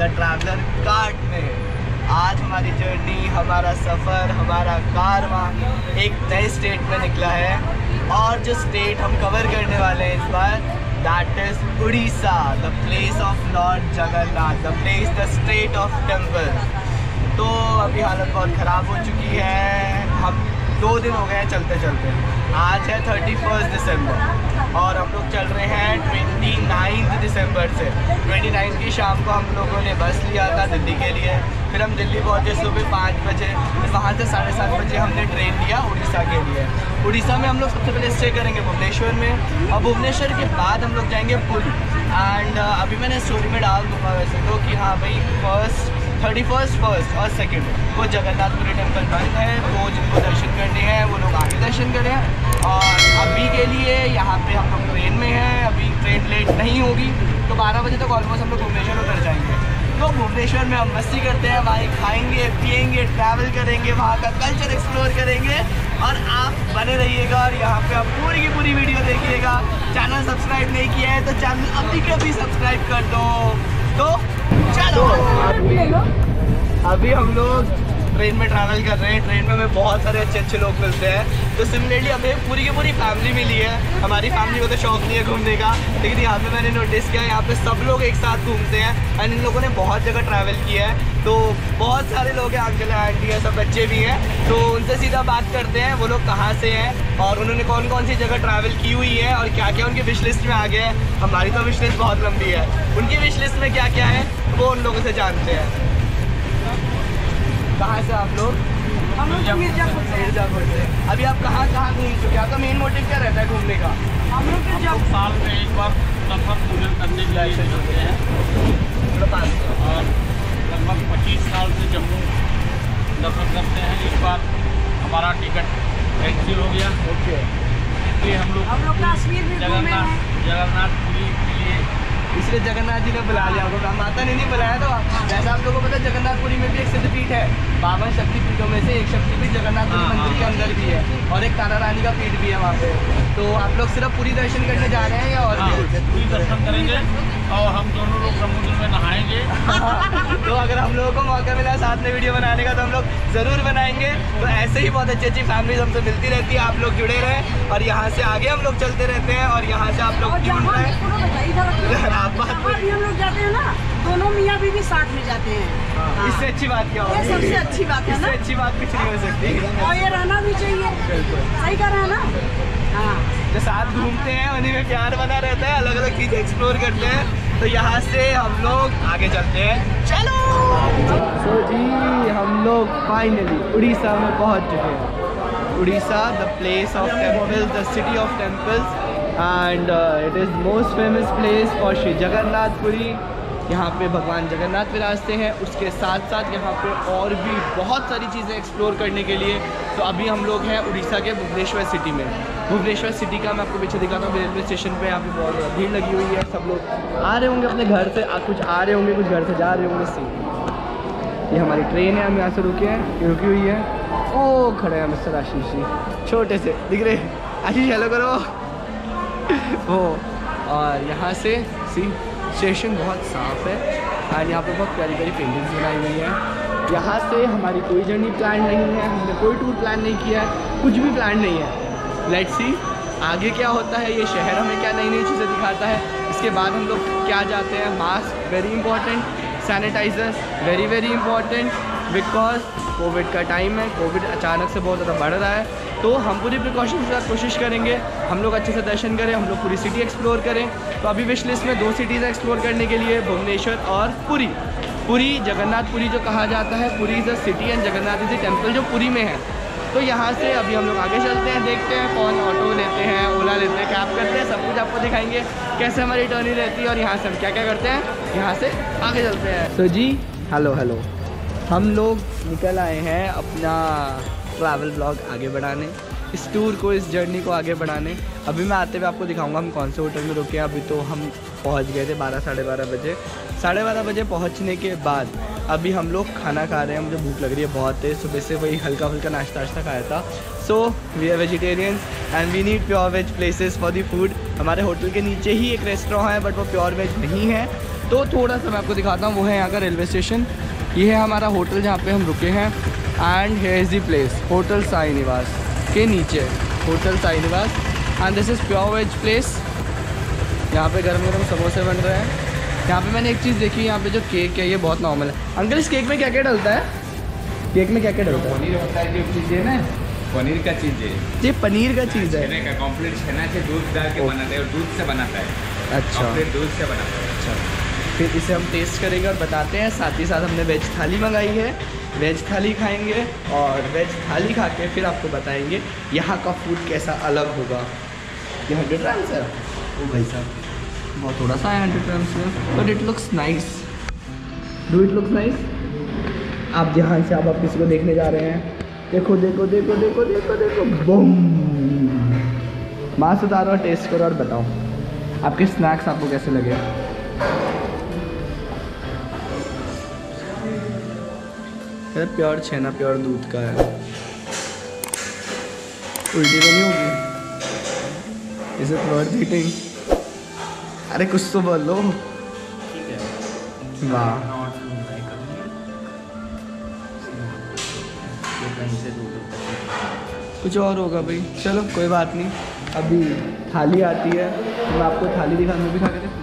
The traveller cart में। आज हमारी जर्नी, हमारा सफ़र, हमारा कारवां एक नए स्टेट में निकला है और जो स्टेट हम कवर करने वाले हैं इस बार, that is Orissa, the place of Lord Jagannath, the place, the state of temple. तो अभी हालत बहुत ख़राब हो चुकी है, हम 2 दिन हो गए हैं चलते चलते। आज है 31 दिसंबर और हम लोग चल रहे हैं 29 दिसंबर से। 29 की शाम को हम लोगों ने बस लिया था दिल्ली के लिए, फिर हम दिल्ली पहुँचे सुबह 5 बजे, फिर वहाँ से 7:30 बजे हमने ट्रेन लिया उड़ीसा के लिए। उड़ीसा में हम लोग सबसे पहले स्टे करेंगे भुवनेश्वर में और भुवनेश्वर के बाद हम लोग जाएंगे पुरी। एंड अभी मैंने स्टोरी में डाल दूँगा वैसे तो कि हाँ भाई 31st और 2nd वो जगन्नाथपुरी टेम्पल बंद है, वो जिनको दर्शन करने हैं वो लोग आगे दर्शन करें। और अभी के लिए यहाँ पे हम लोग ट्रेन में हैं, अभी ट्रेन लेट नहीं होगी तो 12 बजे तक ऑलमोस्ट हम लोग भुवनेश्वर उतर जाएंगे। तो भुवनेश्वर में हम मस्ती करते हैं, वहाँ खाएंगे पिएंगे, ट्रैवल करेंगे, वहाँ का कल्चर एक्सप्लोर करेंगे और आप बने रहिएगा और यहाँ पे आप पूरी की पूरी वीडियो देखिएगा। चैनल सब्सक्राइब नहीं किया है तो चैनल अभी के अभी सब्सक्राइब कर दो। तो चलो अभी हम लोग ट्रेन में ट्रैवल कर रहे हैं। ट्रेन में हमें बहुत सारे अच्छे लोग मिलते हैं। तो सिमिलरली हमें पूरी की पूरी फैमिली मिली है। हमारी फैमिली को तो शौक नहीं है घूमने का, लेकिन यहाँ पे मैंने नोटिस किया यहाँ पे सब लोग एक साथ घूमते हैं एंड इन लोगों ने बहुत जगह ट्रैवल किया है। तो बहुत सारे लोग हैं, अंकल आंटी हैं, सब बच्चे भी हैं। तो उनसे सीधा बात करते हैं वो लोग कहाँ से हैं और उन्होंने कौन कौन सी जगह ट्रैवल की हुई है और क्या क्या उनकी विश लिस्ट में आ गया है। हमारी तो विश लिस्ट बहुत लंबी है, उनकी विश लिस्ट में क्या क्या है वो उन लोगों से जानते हैं। कहाँ से आप लोग? हम लोग मिर्जापुर से। अभी आप कहाँ घूम चुके हैं? आपका मेन मोटिव क्या रहता है घूमने का? हम लोग साल में एक बार सफर पूजन करने के लिए चलते हैं और लगभग 25 साल से जम्मू सफर करते हैं। इस बार हमारा टिकट कैंसिल हो गया, ओके, इसलिए हम लोग कश्मीर में जगन्नाथपुरी के लिए, इसलिए जगन्नाथ जी ने बुला लिया आपको, माता ने नहीं बुलाया। तो जैसा आप लोगों को पता है जगन्नाथपुरी में भी एक सिद्धपीठ है, 52 शक्तिपीठों में से एक शक्तिपीठ जगन्नाथपुरी मंदिर के अंदर भी है और एक तारा रानी का पीठ भी है वहाँ पे। तो आप लोग सिर्फ पूरी दर्शन करने जा रहे हैं या और पूरी दर्शन करेंगे और हम दोनों लोग समुद्र में नहाएंगे। तो अगर हम लोगों को मौका मिला साथ में वीडियो बनाने का तो हम लोग ज़रूर बनाएंगे। तो ऐसे ही बहुत अच्छी फैमिलीज हमसे मिलती रहती है, आप लोग जुड़े रहें और यहाँ से आगे हम लोग चलते रहते हैं और यहाँ से आप लोग जुड़ रहे हैं। हम लोग जाते हैं ना, दोनों मियाँ बीवी साथ में जाते हैं। इससे अच्छी बात क्या होगी? सबसे अच्छी बात है ना, इससे अच्छी बात कुछ नहीं हो सकती और ये रहना भी चाहिए। सही कर रहा है ना? हाँ, जो साथ घूमते हैं उन्हीं में प्यार बना रहता है, अलग अलग चीज़ एक्सप्लोर करते हैं। तो यहाँ से हम लोग आगे चलते हैं, चलो। तो जी हम लोग फाइनली उड़ीसा में पहुँच चुके हैं। Orissa, the place of temples, the city of temples and it is most famous place for Shri Jagannathpuri. यहाँ पे भगवान जगन्नाथ विराजते हैं, उसके साथ साथ यहाँ पे और भी बहुत सारी चीज़ें एक्सप्लोर करने के लिए। तो अभी हम लोग हैं उड़ीसा के भुवनेश्वर सिटी में। भुवनेश्वर सिटी का मैं आपको पीछे दिखाता हूँ, रेलवे स्टेशन पे यहाँ पे बहुत भीड़ लगी हुई है। सब लोग आ रहे होंगे अपने घर से, कुछ आ रहे होंगे, कुछ घर से जा रहे होंगे। सी ये हमारी ट्रेन है, हम यहाँ से रुके हैं, रुकी हुई है। ओ खड़े हैं मिस्टर आशीष जी, छोटे से दिख रहे। आशीष हेलो करो। वो और यहाँ से सी स्टेशन बहुत साफ़ है और यहाँ पे बहुत प्यारी प्यारी पेंटिंग्स बनाई हुई हैं। यहाँ से हमारी कोई जर्नी प्लान नहीं है, हमने कोई टूर प्लान नहीं किया है, कुछ भी प्लान नहीं है। लेट्स सी आगे क्या होता है, ये शहर हमें क्या नई नई चीज़ें दिखाता है। इसके बाद हम लोग क्या जाते हैं, mask very important, sanitisers very very important, because covid का टाइम है, कोविड अचानक से बहुत ज़्यादा बढ़ रहा है। तो हम पूरी प्रिकॉशन के साथ कोशिश करेंगे हम लोग अच्छे से दर्शन करें, हम लोग पूरी सिटी एक्सप्लोर करें। तो अभी विश लिस्ट में 2 सिटीज़ एक्सप्लोर करने के लिए, भुवनेश्वर और पुरी। पुरी जगन्नाथपुरी जो कहा जाता है, Puri is a city and Jagannath is a temple जो पुरी में है। तो यहाँ से अभी हम लोग आगे चलते हैं, देखते हैं कौन ऑटो लेते हैं, ओला लेते हैं, कैब करते हैं, सब कुछ आपको दिखाएंगे कैसे हमारी टर्नी रहती है और यहाँ से हम क्या क्या करते हैं। यहाँ से आगे चलते हैं। तो जी हेलो हम लोग निकल आए हैं अपना ट्रैवल ब्लॉग आगे बढ़ाने, इस टूर को, इस जर्नी को आगे बढ़ाने। अभी मैं आते हुए आपको दिखाऊंगा हम कौन से होटल में रुके हैं। अभी तो हम पहुंच गए थे 12 साढ़े 12 बजे। 12:30 बजे पहुंचने के बाद अभी हम लोग खाना खा रहे हैं। मुझे भूख लग रही है बहुत तेज़, सुबह से वही हल्का फुल्का नाश्ता खाया था। So we are vegetarians and we need pure veg places for the food. हमारे होटल के नीचे ही एक रेस्टोरेंट है बट वो प्योर वेज नहीं है। तो थोड़ा सा मैं आपको दिखाता हूँ, वो है यहाँ का रेलवे स्टेशन। ये है हमारा होटल जहाँ पे हम रुके हैं। And here is the place, hotel Sai Niwas के नीचे, hotel Sai Niwas. And this is pure veg place. यहाँ पे गरम गरम समोसे बन रहे हैं। यहाँ पे मैंने एक चीज़ देखी, यहाँ पे जो केक है ये बहुत नॉर्मल है। अंकल इस केक में क्या क्या डलता है? केक में क्या क्या डलता है? पनीर होता है, जो चीज़ है ना, पनीर का चीज़ है, ये पनीर का चीज़ है। छेने का कम्प्लीट छेना से दूध डाल के बनाते हैं और दूध से बनाता है। अच्छा, कम्प्लीट दूध से बनाता है। अच्छा। फिर इसे हम टेस्ट करेंगे और बताते हैं। साथ ही साथ हमने वेज थाली मंगाई है, वेज थाली खाएंगे और वेज थाली खा के फिर आपको बताएंगे यहाँ का फूड कैसा अलग होगा। ये 100 ग्राम्स है। ओ भाई साहब, बहुत थोड़ा सा है 100 ग्राम्स में, but it looks nice. Do it looks nice? आप ध्यान से, आप किसी को देखने जा रहे हैं, देखो देखो देखो देखो देखो देखो, बूम। मास्क उतारो और टेस्ट करो और बताओ आपके स्नैक्स आपको कैसे लगे। प्योर छेना, प्योर दूध का है। उल्टी तो नहीं होगी? Is it worth eating? अरे कुछ तो बोलो। वाह, कुछ और होगा भाई। चलो कोई बात नहीं, अभी थाली आती है तो मैं आपको थाली दिखाऊँ, मैं भी खा के देखूँ।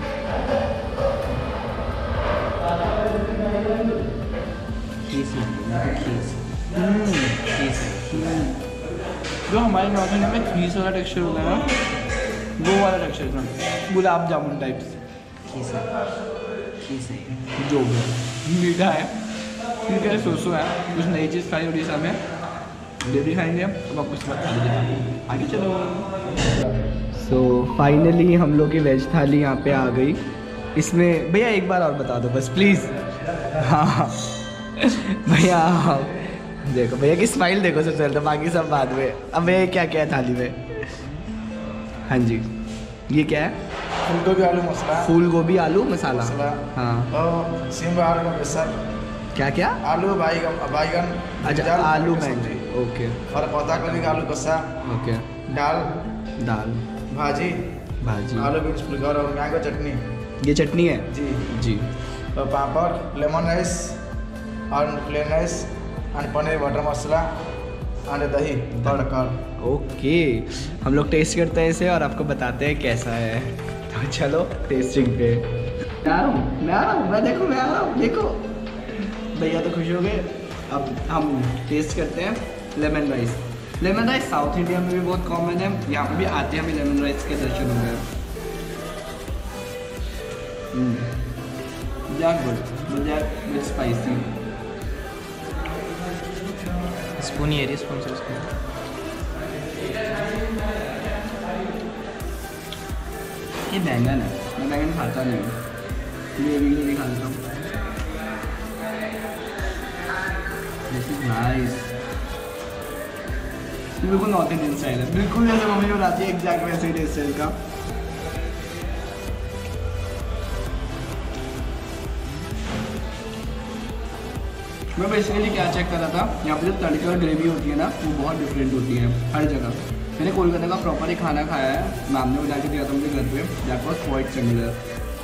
जो हमारे नॉर्थ इंडिया में खीस वाला टेक्सचर होता है ना, वो वाला टेक्सचर था, गुलाब जामुन टाइप्स। जो भी मीठा है, ठीक है, सोसो है। कुछ नई चीज़ खाई उड़ीसा में, ये भी खाएंगे। अब आपको इस बात आगे चलो। सो फाइनली हम लोग की वेज थाली यहाँ पे आ गई। इसमें भैया एक बार और बता दो बस प्लीज़। हाँ भैया, देखो भैया की स्माइल देखो सबसे पहले, तो बाकी सब बाद में। अब भैया क्या क्या है थाली में? हाँ जी, ये क्या है? फूल गोभी आलू मसाला। फूल गोभी आलू मसाला। हाँ, और सिम आलू का बेसन। क्या क्या? आलू बैगन। अच्छा, आलू बैंगन, ओके। और पत्ता गोभी का आलू कसा। ओके। दाल भाजी। आलू बीन्स फुलका और मैंगो चटनी। ये चटनी है जी। जी। और पापड़, लेमन राइस और प्लेन राइस और पनीर बटर मसाला और दही तड़का। ओके, हम लोग टेस्ट करते हैं इसे और आपको बताते हैं कैसा है। तो चलो टेस्टिंग पे। मैं आ रहा हूँ, देखो मैं आ रहा हूँ, देखो भैया तो खुश हो गए। अब हम टेस्ट करते हैं lemon rice. Lemon rice South India में भी बहुत कॉमन है, यहाँ पे भी आते हैं, हमें लेमन राइस के दर्शन हो गए। Good, with spicy. स्पून ही है, स्पून से स्पून। ये बैंगन है, मैं बैंगन खाता नहीं हूँ, ये भी नहीं खाता हूँ। This is nice. बिल्कुल नॉर्थ इंडियन स्टाइल है, बिल्कुल जैसे मम्मी बनाती है, एग्जैक्ट वैसे ही टेस्ट है इसका। मैं बेसिकली क्या चेक कर रहा था, यहाँ पे जो तड़के और ग्रेवी होती है ना, वो बहुत डिफरेंट होती है हर जगह। मैंने कोलकाता का प्रॉपर ही खाना खाया है, मैम ने बना के दिया था मुझे घर पे, that was quite similar.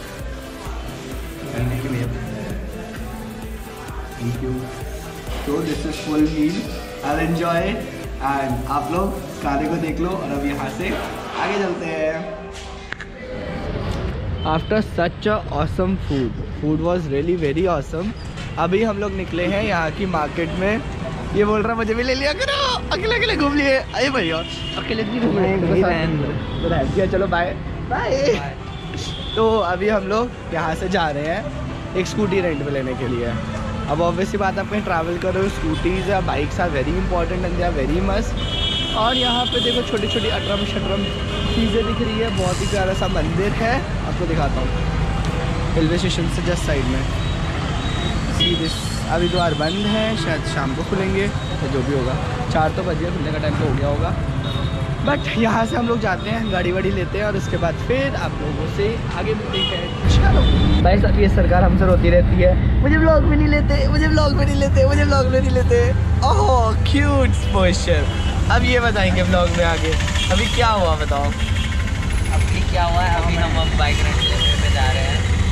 Thank you. तो this is full meal, I enjoy and आप लोग खाने को देख लो और अब यहाँ से आगे चलते हैं। After such a awesome food was really very awesome. अभी हम लोग निकले हैं यहाँ की मार्केट में। ये बोल रहा मुझे भी ले लिया करो, अकेले अकेले घूम लिए। अरे भैया अकेले नहीं घूम रहे, चलो बाय बाय। तो अभी हम लोग यहाँ से जा रहे हैं एक स्कूटी रेंट पे लेने के लिए। अब ऑब्वियसली बात, आप कहीं ट्रैवल करो, स्कूटीज़ या bikes are very important and they are very must. और यहाँ पे देखो छोटी छोटी अटरम शटरम चीज़ें दिख रही है, बहुत ही प्यारा सा मंदिर है, आपको दिखाता हूँ रेलवे स्टेशन से जस्ट साइड में। सी दिस, अभी द्वार बंद है, शायद शाम को खुलेंगे तो जो भी होगा, 4 तो बजे खुलने का टाइम तो हो गया होगा। बट यहाँ से हम लोग जाते हैं, गाड़ी वाड़ी लेते हैं और उसके बाद फिर आप लोगों से आगे मिलते हैं। चलो भाई साहब, ये सरकार हमसे रोती रहती है, मुझे व्लॉग में नहीं लेते, मुझे व्लॉग में नहीं लेते, मुझे व्लॉग में नहीं लेते। Oh cute posture. अब ये बताएंगे व्लॉग में आगे अभी क्या हुआ, बताओ अभी क्या हुआ है। अभी हम बाइक रेंट लेने पे जा रहे हैं।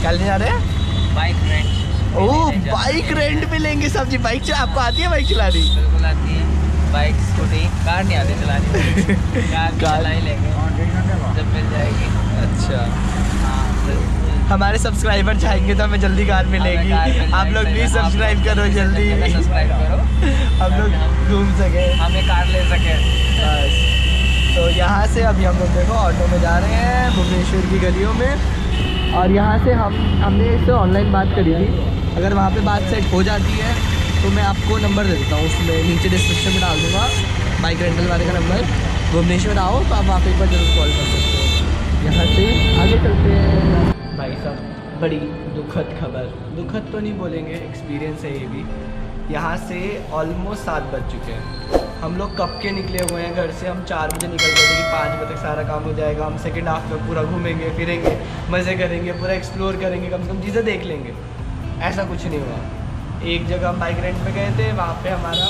क्या लेने जा रहे हैं? Bike rent. Oh bike rent पे लेंगे सब्जी। बाइक आपको आती है बाइक चलानी? बिल्कुल आती है। बाइक स्कूटी कार नहीं आती चलानी। कार चला ही लेंगे जब मिल जाएगी। अच्छा हाँ हमारे सब्सक्राइबर चाहेंगे तो हमें जल्दी कार मिलेगी। आप लोग भी सब्सक्राइब करो जल्दी, सब्सक्राइब करो हम लोग घूम सके, हमें कार ले सके। बस। तो यहाँ से अभी हम लोग देखो ऑटो में जा रहे हैं भुवनेश्वर की गलियों में। और यहाँ से हमने इससे ऑनलाइन बात करी थी। अगर वहाँ पे बात सेट हो जाती है तो मैं आपको नंबर दे देता हूँ, उसमें नीचे डिस्क्रिप्शन में डाल दूँगा बाइक रेंटल वाले का नंबर। भुवनेश्वर आओ तो आप वहाँ पे एक बार जरूर कॉल कर सकते हो। यहाँ से आगे चलते हैं। भाई साहब बड़ी दुखद खबर, दुखद तो नहीं बोलेंगे, एक्सपीरियंस है ये भी। यहाँ से ऑलमोस्ट 7 बज चुके हैं। हम लोग कब के निकले हुए हैं घर से। हम 4 बजे निकल गए थे कि 5 बजे तक सारा काम हो जाएगा। हम सेकेंड हाफ में पूरा घूमेंगे फिरेंगे, मज़े करेंगे, पूरा एक्सप्लोर करेंगे, कम से कम चीज़ें देख लेंगे। ऐसा कुछ नहीं हुआ। एक जगह हम बाइक रेंट पे गए थे, वहाँ पे हमारा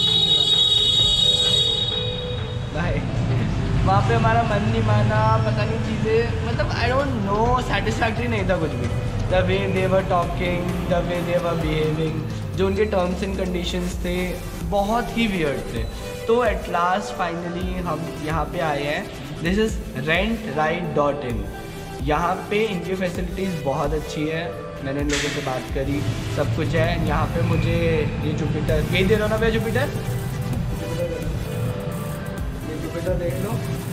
वहाँ पे हमारा मन नहीं माना, पता नहीं चीज़ें, मतलब आई डोंट नो, सेटिस्फैक्ट्री नहीं था कुछ भी। The way they were talking, the way they were behaving, जो उनके टर्म्स एंड कंडीशंस थे बहुत ही वियर्ड थे। तो एट लास्ट फाइनली हम यहाँ पे आए हैं। This is rentride.in। यहाँ पे इनकी फैसिलिटीज़ बहुत अच्छी है। मैंने इन लोगों से बात करी, सब कुछ है यहाँ पे। मुझे ये जुपिटर यही दे रहा ना भैया, जुपिटर देख लो,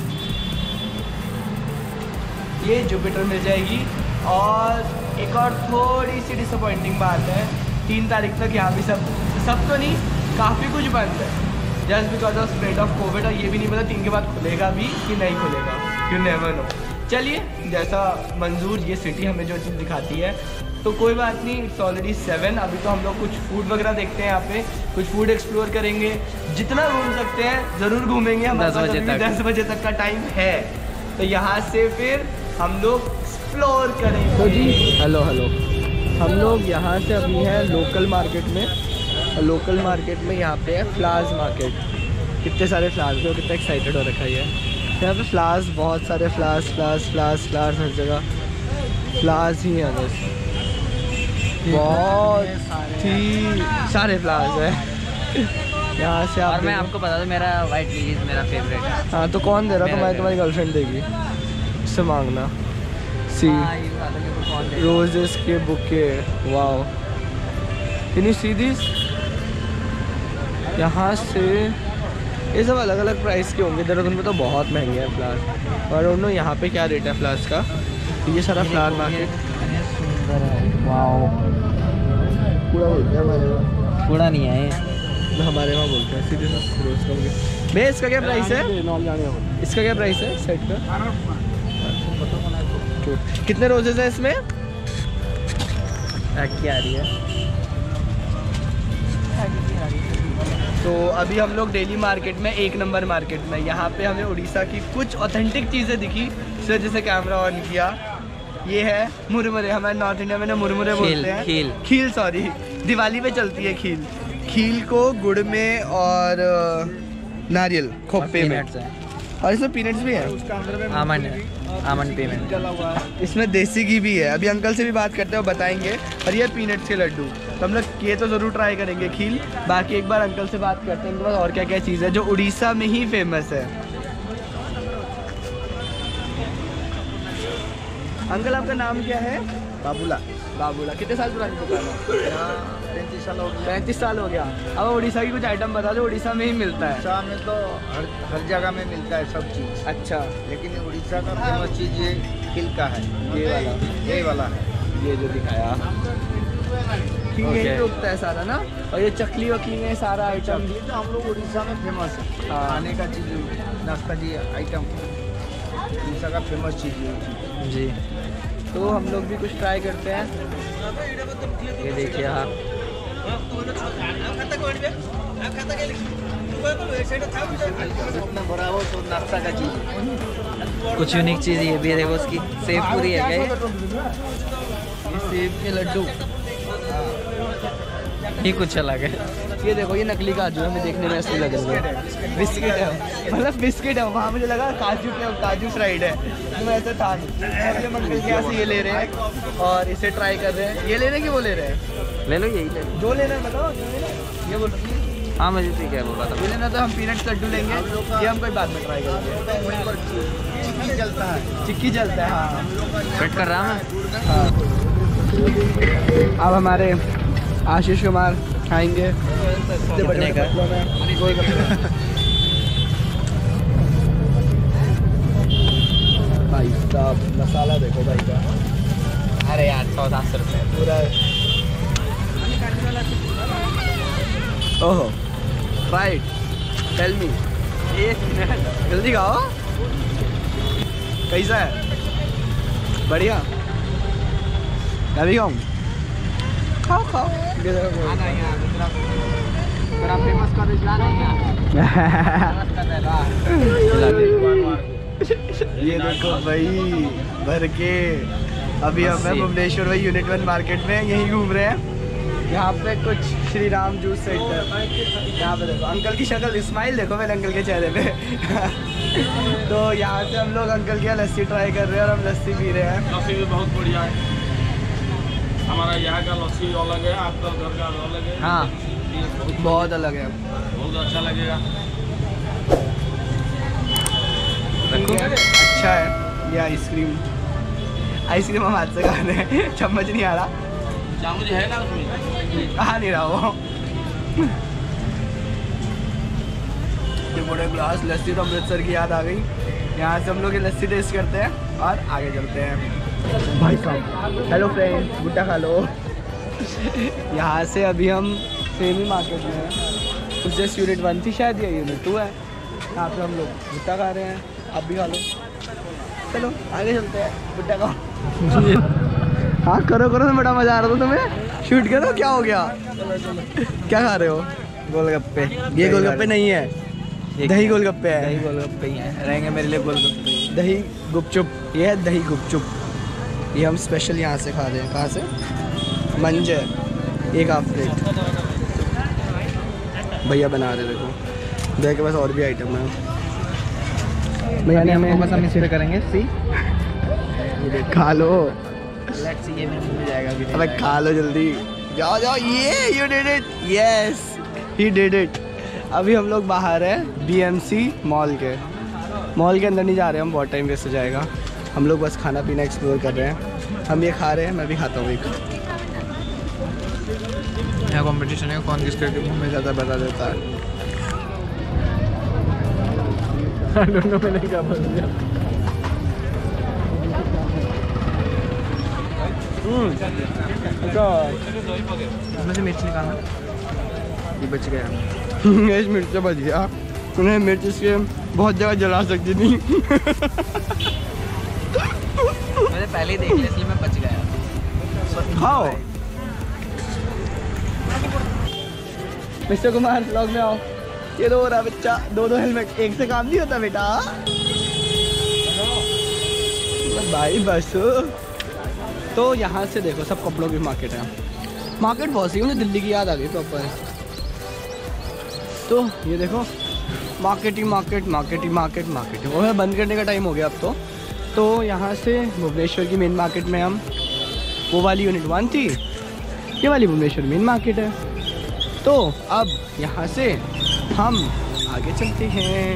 ये जुपिटर मिल जाएगी। और एक और थोड़ी सी डिसअपॉइंटिंग बात है, 3 तारीख तक यहाँ भी सब तो नहीं, काफ़ी कुछ बंद है just because of spread of covid. और ये भी नहीं पता 3 के बाद खुलेगा भी कि नहीं खुलेगा, यू नेवर नो। चलिए जैसा मंजूर, ये सिटी हमें जो चीज़ दिखाती है तो कोई बात नहीं। It's already 7। अभी तो हम लोग कुछ फूड वगैरह देखते हैं, यहाँ पे कुछ फूड एक्सप्लोर करेंगे, जितना घूम सकते हैं ज़रूर घूमेंगे। हमारे पास अभी 10 बजे तक का टाइम है, तो यहाँ से फिर हम लोग एक्सप्लोर करेंगे। तो जी हेलो हम लोग यहाँ से अभी हैं लोकल मार्केट में। और लोकल मार्केट में यहाँ पे है फ्लावर्स मार्केट। कितने सारे फ्लावर्स हो, कितना एक्साइटेड हो रखा है यहाँ पे। फ्लावर्स, बहुत सारे फ्लावर्स हर जगह फ्लावर्स ही हैं बस, बहुत ही सारे फ्लावर्स हैं यहाँ से। और मैं आपको बता दूं मेरा वाइट लिलीज मेरा फेवरेट है। हाँ तो कौन दे रहा? तुम्हारी गर्लफ्रेंड देगी, इससे मांगना। सी रोजेस के bouquet, wow, can you see this? यहाँ से ये सब अलग अलग प्राइस के होंगे। देहरादून में तो बहुत महंगे हैं फ्लावर्स। और डोंट नो यहाँ पे क्या रेट है फ्लावर्स का। ये सारा फ्लावर मार्केट सुंदर है, वाओ। पूरा बोलते हैं हमारे वहाँ, पूरा नहीं है हमारे वहाँ बोलते हैं सीधे रोज का बुके। भैया इसका क्या प्राइस है? इसका क्या प्राइस है सेट का? कितने रोजेस हैं इसमें? क्या आ रही है? तो अभी हम लोग डेली मार्केट में, 1 नंबर मार्केट में, यहाँ पे हमें उड़ीसा की कुछ ऑथेंटिक चीज़ें दिखी। फिर जैसे कैमरा ऑन किया, ये है मुरमुरे। हमारे नॉर्थ इंडिया में ना मुरमुरे बोलते हैं, खील सॉरी, दिवाली पे चलती है खील। खील को गुड़ में और नारियल खोपे में, और इसमें पीनट्स भी है, आमंड पेमेंट। इसमें देसी घी भी है। अभी अंकल से भी बात करते हैं, वो बताएंगे। और ये पीनट्स के लड्डू, तो हम लोग ये तो ज़रूर ट्राई करेंगे खील। बाकी एक बार अंकल से बात करते हैं इनके पास और क्या क्या चीज़ है जो उड़ीसा में ही फेमस है। अंकल आपका नाम क्या है? बाबूला। बाबूला। कितने साल पुरानी दुकान है? 35 साल हो गया। 35 साल हो गया। अब उड़ीसा की कुछ आइटम बता दो, उड़ीसा में ही मिलता है। उड़ीसा में तो हर जगह में मिलता है सब चीज़। अच्छा, लेकिन उड़ीसा का फेमस चीज़ ये खील का है। ये वाला है, ये जो दिखाया खील यहीं पे उगता है सारा ना। और ये चकली वकली में सारा आइटम, ये तो हम लोग उड़ीसा में फेमस है। हाँ। खाने का चीज़, नाश्ता जी आइटम उड़ीसा का फेमस चीज़ है जी। तो हम लोग भी कुछ ट्राई करते हैं। ये देखिए आप, जितना बड़ा हो तो नाश्ता का चीज़। कुछ यूनिक चीज़ ये भी है, देखो उसकी सेब पूरी है क्या? ये सेब के लड्डू, ये कुछ अलग है। ये देखो ये नकली काजू है, हमें देखने में असली लग रहा है। बिस्किट है, मतलब बिस्किट है। वहाँ मुझे लगा काजू फ्राइड है, तो ऐसा था नहीं। अभी हम अंकल के यहाँ से ये ले रहे हैं और इसे ट्राई कर रहे हैं। ये ले रहे हैं कि वो ले रहे हैं? ले लो, यही ले लो। जो लेना है बताओ, जो लेना है? ये बोलो। हाँ मुझे ठीक है, बोल रहा था। ये लेना तो हम पीनट लड्डू लेंगे, ये हम कोई बाद में ट्राई करेंगे। चिक्की जलता है, चिक्की जलता है। हाँ वेट कर रहा मैं। हाँ। अब हमारे आशीष कुमार खाएंगे कितने का? भाई साहब मसाला देखो भाई का। अरे यार 110 रुपये पूरा। ओहो राइट, टेल मी। ये जल्दी खाओ। कैसा है? बढ़िया। मैं भी खाऊँ? खाओ खाओ। फेमस कॉलेज ला रहे हैं। ये देखो भाई भर के। अभी हम हैं भुवनेश्वर भाई यूनिट 1 मार्केट में, यहीं घूम रहे हैं। यहाँ पे कुछ श्री राम जूस सेंटर। यहाँ पे देखो अंकल की शक्ल, स्माइल देखो मेरे अंकल के चेहरे पे। तो यहाँ से हम लोग अंकल के यहाँ लस्सी ट्राई कर रहे हैं और हम लस्सी पी रहे हैं। लस्सी भी बहुत बढ़िया है। हमारा यहाँ का लस्सी अलग है, आपका घर का अलग है। हाँ बहुत अलग है, बहुत अच्छा लगेगा। अच्छा है। ये आइसक्रीम हम हाथ से खा रहे हैं, चम्मच नहीं आ रहा। चामुच है ना उसमें? आ नहीं रहा वो। ये बड़े ग्लास लस्सी तो अमृतसर की याद आ गई। यहाँ से हम लोग ये लस्सी टेस्ट करते हैं और आगे चलते हैं। भाई साहब हेलो फ्रेंड, भुट्टा खा लो। यहाँ से अभी हम सेमी मार्केट में हैं। कुछ जस्ट यूनिट 1 थी शायद, या यूनिट 2 है। यहाँ पे हम लोग भुट्टा खा रहे हैं, आप भी खा लो। चलो आगे चलते हैं, भुट्टा खाओ। हाँ करो करो, बड़ा मजा आ रहा था तुम्हें। शूट करो, क्या हो गया? क्या खा रहे हो? गोलगप्पे। ये गोलगप्पे नहीं है, दही गोलगप्पे है। दही गोलगप्पे ही हैं, रहेंगे मेरे लिए गोलगप्पे। दही गुपचुप, ये है दही गुपचुप। ये हम स्पेशल यहाँ से खा रहे हैं। कहाँ से? मंजे, एक हाफ प्लेट भैया बना रहे। देखो भैया के पास और भी आइटम है। भैया ने हमें बस हम इसी पे करेंगे। सी खा लो। लेट्स सी, ये मेरे मुंह में जाएगा। अबे खा लो जल्दी, जाओ जाओ। ये you did it, yes he did it. अभी हम लोग बाहर हैं BMC मॉल के अंदर नहीं जा रहे हम, बहुत टाइम वेस्ट हो जाएगा। हम लोग बस खाना पीना एक्सप्लोर कर रहे हैं। हम ये खा रहे हैं, मैं भी खाता हूँ एक। यहाँ कंपटीशन है, कौन किसके मुंह में ज़्यादा बता देता है। दोनों में नहीं खा पाया। इसमें से मिर्च निकालना, ये बच गया। इस मिर्च से बच गया। उन्हें मिर्च इसके बहुत जगह जला सकती थी। मैंने पहले ही देख लिया, इसलिए मैं बच गया। खाओ। मिस्टर कुमार ब्लॉग में आओ। ये रो रहा बच्चा, दो हेलमेट, एक से काम नहीं होता बेटा। भाई बस। तो यहाँ से देखो सब कपड़ों की मार्केट है। मार्केट बहुत सी, मुझे दिल्ली की याद आ गई प्रॉपर। तो ये देखो मार्केट ही मार्केट। वो है बंद करने का टाइम हो गया अब तो यहाँ से भुवनेश्वर की मेन मार्केट में हम, वो वाली यूनिट 1 थी, ये वाली भुवनेश्वर मेन मार्केट है। तो अब यहाँ से हम आगे चलते हैं।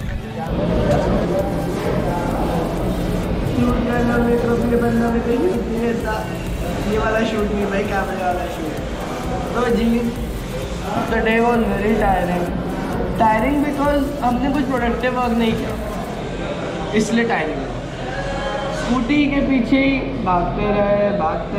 ये वाला शूट नहीं भाई, कैमरे वाला शूट। तो जी the day was very tiring because हमने कुछ प्रोडक्टिव वर्क नहीं किया, इसलिए टायरिंग। स्कूटी के पीछे ही भागते रहे।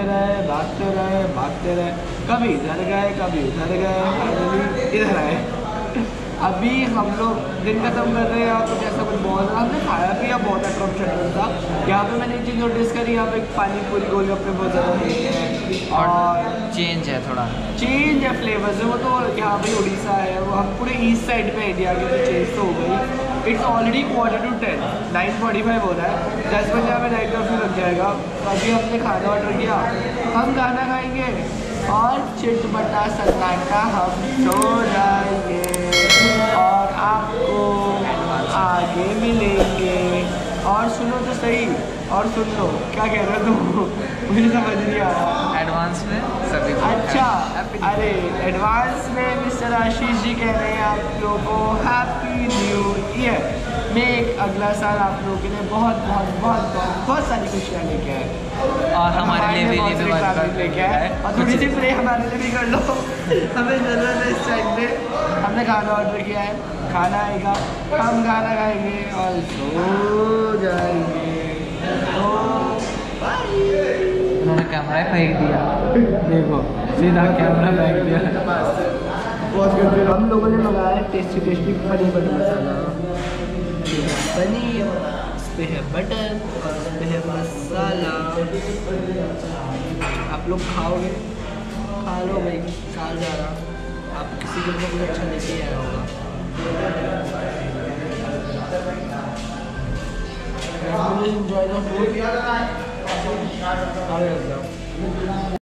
कभी इधर गए, कभी उधर गए, फाइनली इधर आए। अभी हम लोग दिन खत्म कर रहे हैं और कुछ ऐसा कुछ बहुत हमने खाया पिया, बहुत अट्रैक्शन था। यहाँ पे मैंने एक चीज़ नोटिस करी, यहाँ पे पानी पूरी गोलगप्पे बहुत ज़्यादा मिलते हैं और चेंज है, थोड़ा चेंज है फ्लेवर्स है। वो तो यहाँ पे उड़ीसा है, वो हम पूरे ईस्ट साइड पे इंडिया की, तो चेंज तो हो गई। इट्स ऑलरेडी 10:45, 9:45 हो रहा है। 10 बजे हमें नाइट कर्फ्यू लग जाएगा। तो अभी हमने खाना ऑर्डर किया, हम खाना खाएंगे और चिटपटा सन्नाटा हम सो जाएंगे और आपको आगे मिलेंगे। और सुनो तो सही, और सुन लो क्या कह रहे हो तुम, मुझे समझ नहीं आया। एडवांस में सभी को अच्छा, happy अरे एडवांस में मिस्टर आशीष जी कह रहे हैं आप लोगों को हैप्पी न्यू ईयर। मैं एक अगला साल आप लोगों के लिए बहुत बहुत बहुत बहुत बहुत सारी खुशियाँ लेके आए और हमारे लिए भी बहुत सारी ट्रैवलिंग लेके आए। और थोड़ी सी प्रे हमारे लिए भी कर लो, हमें ज़रूरत है इस टाइम पे। हमने खाना ऑर्डर किया है, खाना आएगा, हम खाना खाएंगे और सो जाएंगे। तो उन्होंने कैमरा ही फेंक दिया, देखो सीधा कैमरा फेंक दिया। हम लोगों ने मंगाया tasty tasty paneer butter masala, paneer, उस पे है बटर और उस पे है मसाला। आप लोग खाओगे, खा लो भाई, साल जा रहा, आप किसी के लिए कुछ अच्छा लेके आया होगा। Enjoy the food.